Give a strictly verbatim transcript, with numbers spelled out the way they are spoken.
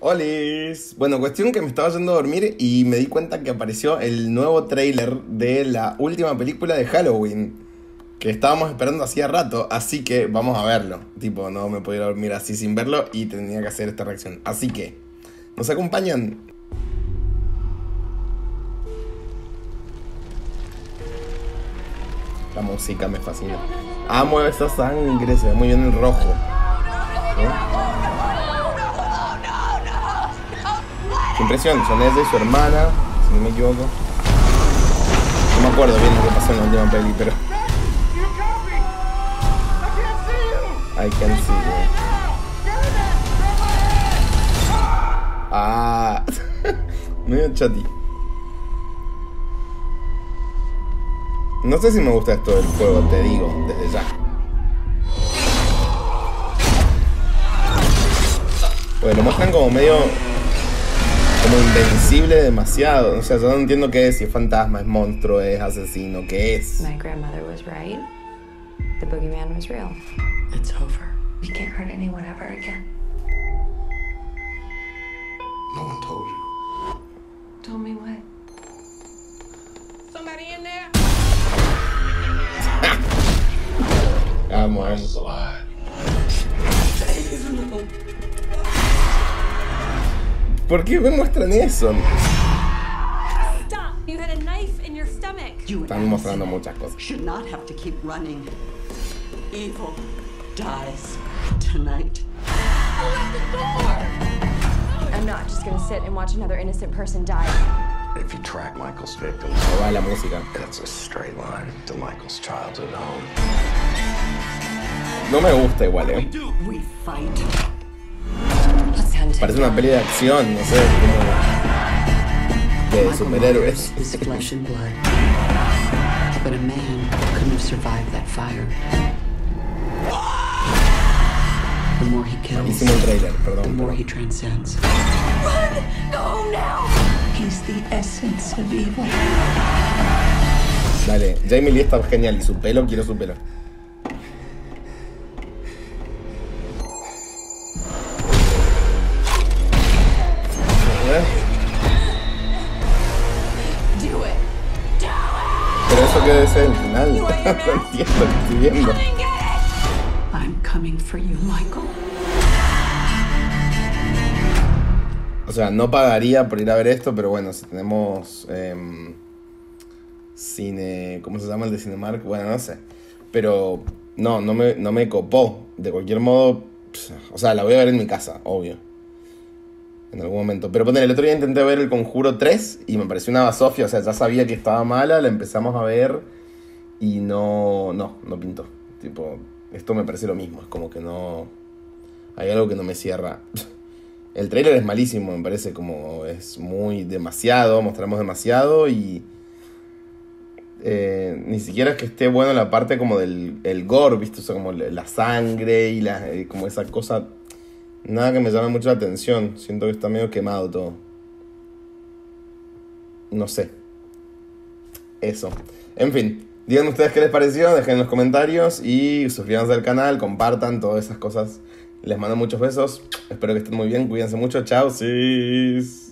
Olis. Bueno, cuestión que me estaba yendo a dormir y me di cuenta que apareció el nuevo tráiler de la última película de Halloween, que estábamos esperando hacía rato, así que vamos a verlo. Tipo, no me podía dormir así sin verlo y tenía que hacer esta reacción. Así que, ¿nos acompañan? La música me fascina. Amo esa sangre, se ve muy bien el rojo. ¿Eh? Qué impresión, son ella y su hermana, si no me equivoco. No me acuerdo bien lo que pasó en la última peli, pero... I can see you. Ah, medio chati. No sé si me gusta esto del juego, te digo, desde ya. Pues lo muestran como medio... como invencible demasiado. O sea, yo no entiendo qué es, si es fantasma, es monstruo, es asesino, qué es. My grandmother was right. The boogeyman was real. It's over. You can't hurt anyone ever again. No one told you. Told me what? Somebody in there? Amo, amo. It's alive. ¿Por qué me muestran eso? Stop! You had a knife in your stomach. You Están mostrando muchas cosas. should not have to keep running. Evil dies tonight. Open the door! I'm not just gonna sit and watch another innocent person die. If you track Michael's victims, Ahí va la música. that's a straight line to Michael's childhood home. No me gusta igual, eh. We fight. Let's hunt it Parece una down. peli de acción, no sé, como... de Michael superhéroes. Myers is flesh and blood. But a man couldn't have survived that fire. The more he kills, Hicimos el trailer, the perdón. more perdón. he transcends. Run! Go home now! He's the essence of evil. Dale, Jamie Lee está genial y su pelo, quiero su pelo. Do it! Do it! Pero eso que debe ser el final. No entiendo lo que estoy viendo. Come and get it! I'm coming for you, Michael. O sea, no pagaría por ir a ver esto, pero bueno, si tenemos eh, cine, ¿cómo se llama el de Cinemark? Bueno, no sé. Pero no, no me, no me copó. De cualquier modo, pss, o sea, la voy a ver en mi casa, obvio. En algún momento. Pero poner, el otro día intenté ver El Conjuro tres y me pareció una basofia. O sea, ya sabía que estaba mala, la empezamos a ver y no, no, no pintó. Tipo, esto me parece lo mismo. Es como que no... hay algo que no me cierra. El tráiler es malísimo, me parece, como es muy demasiado, mostramos demasiado y eh, ni siquiera es que esté bueno la parte como del el gore, ¿viste? O sea, como la sangre y la, eh, como esa cosa, nada que me llame mucho la atención, siento que está medio quemado todo. No sé. Eso. En fin, díganme ustedes qué les pareció, dejen en los comentarios y suscríbanse al canal, compartan todas esas cosas. Les mando muchos besos. Espero que estén muy bien. Cuídense mucho. Chao. Sí.